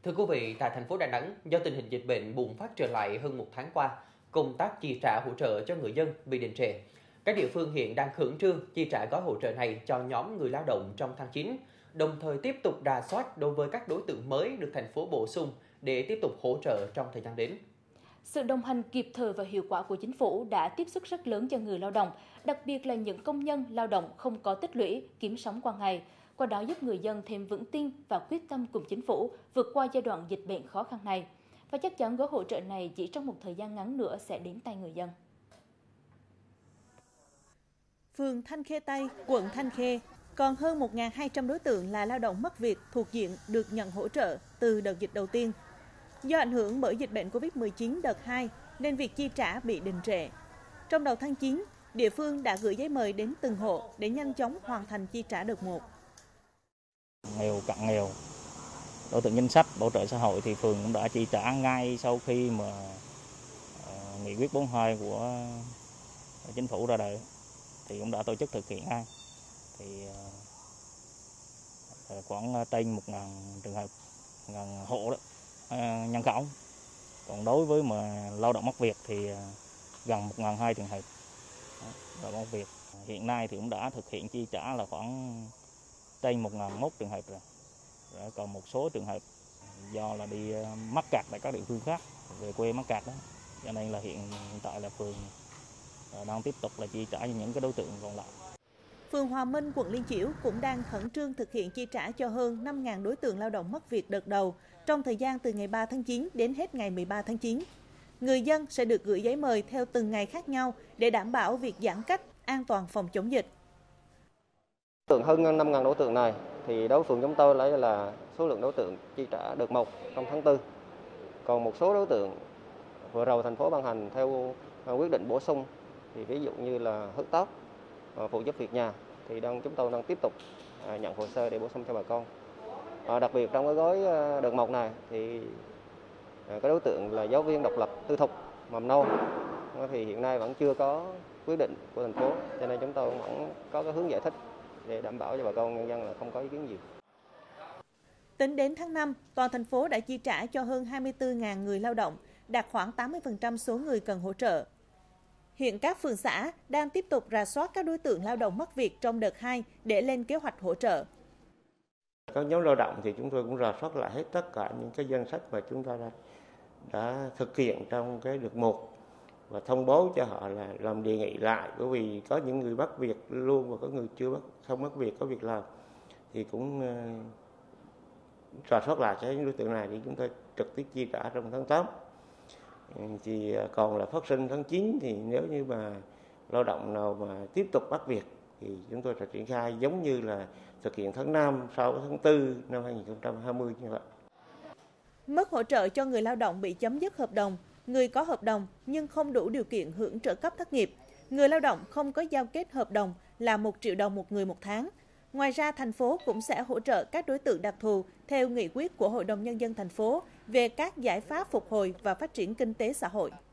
Thưa quý vị, tại thành phố Đà Nẵng, do tình hình dịch bệnh bùng phát trở lại hơn một tháng qua, công tác chi trả hỗ trợ cho người dân bị đình trệ. Các địa phương hiện đang khẩn trương chi trả gói hỗ trợ này cho nhóm người lao động trong tháng 9, đồng thời tiếp tục rà soát đối với các đối tượng mới được thành phố bổ sung để tiếp tục hỗ trợ trong thời gian đến. Sự đồng hành kịp thời và hiệu quả của chính phủ đã tiếp sức rất lớn cho người lao động, đặc biệt là những công nhân lao động không có tích lũy, kiếm sống qua ngày. Qua đó giúp người dân thêm vững tin và quyết tâm cùng chính phủ vượt qua giai đoạn dịch bệnh khó khăn này. Và chắc chắn gói hỗ trợ này chỉ trong một thời gian ngắn nữa sẽ đến tay người dân. Phường Thanh Khê Tây, quận Thanh Khê, còn hơn 1.200 đối tượng là lao động mất việc thuộc diện được nhận hỗ trợ từ đợt dịch đầu tiên. Do ảnh hưởng bởi dịch bệnh Covid-19 đợt 2 nên việc chi trả bị đình trệ. Trong đầu tháng 9, địa phương đã gửi giấy mời đến từng hộ để nhanh chóng hoàn thành chi trả đợt 1. Nghèo cận nghèo, đối tượng chính sách bảo trợ xã hội thì phường cũng đã chi trả ngay sau khi mà nghị quyết 42 của chính phủ ra đời thì cũng đã tổ chức thực hiện ngay. Thì khoảng trên 1.000 trường hợp, 1.000 hộ đó, nhân khẩu. Còn đối với mà lao động mất việc thì gần 1.200 trường hợp lao động mất việc. Hiện nay thì cũng đã thực hiện chi trả là khoảng trên 1.001 trường hợp rồi. Còn một số trường hợp do là đi mắc kẹt tại các địa phương khác, về quê mắc kẹt đó, cho nên là hiện tại là phường đang tiếp tục là chi trả cho những cái đối tượng còn lại. Phường Hòa Minh, quận Liên Chiểu cũng đang khẩn trương thực hiện chi trả cho hơn 5.000 đối tượng lao động mất việc đợt đầu trong thời gian từ ngày 3 tháng 9 đến hết ngày 13 tháng 9. Người dân sẽ được gửi giấy mời theo từng ngày khác nhau để đảm bảo việc giãn cách, an toàn phòng chống dịch. Hơn 5.000 đối tượng này thì đối với phường chúng tôi lấy là số lượng đối tượng chi trả đợt 1 trong tháng 4. Còn một số đối tượng vừa rồi thành phố ban hành theo quyết định bổ sung thì ví dụ như là hớt tóc, phụ giúp việc nhà thì chúng tôi đang tiếp tục nhận hồ sơ để bổ sung cho bà con. Đặc biệt trong cái gói đợt 1 này thì cái đối tượng là giáo viên độc lập tư thục mầm non thì hiện nay vẫn chưa có quyết định của thành phố, cho nên chúng tôi vẫn có cái hướng giải thích để đảm bảo cho bà con nhân dân là không có ý kiến gì. Tính đến tháng 5, toàn thành phố đã chi trả cho hơn 24.000 người lao động, đạt khoảng 80% số người cần hỗ trợ. Hiện các phường xã đang tiếp tục rà soát các đối tượng lao động mất việc trong đợt 2 để lên kế hoạch hỗ trợ. Các nhóm lao động thì chúng tôi cũng rà soát lại hết tất cả những cái danh sách mà chúng ta đã thực hiện trong cái đợt 1 và thông báo cho họ là làm đề nghị lại, bởi vì có những người mất việc luôn và có người không mất việc, có việc làm thì cũng rà soát lại cái đối tượng này để chúng tôi trực tiếp chi trả trong tháng 8. Thì còn là phát sinh tháng 9 thì nếu như mà lao động nào mà tiếp tục mất việc thì chúng tôi sẽ triển khai giống như là thực hiện tháng 5 sau tháng 4 năm 2020 như vậy. Mức hỗ trợ cho người lao động bị chấm dứt hợp đồng, người có hợp đồng nhưng không đủ điều kiện hưởng trợ cấp thất nghiệp, người lao động không có giao kết hợp đồng là 1 triệu đồng một người một tháng. Ngoài ra, thành phố cũng sẽ hỗ trợ các đối tượng đặc thù theo nghị quyết của Hội đồng Nhân dân thành phố về các giải pháp phục hồi và phát triển kinh tế xã hội.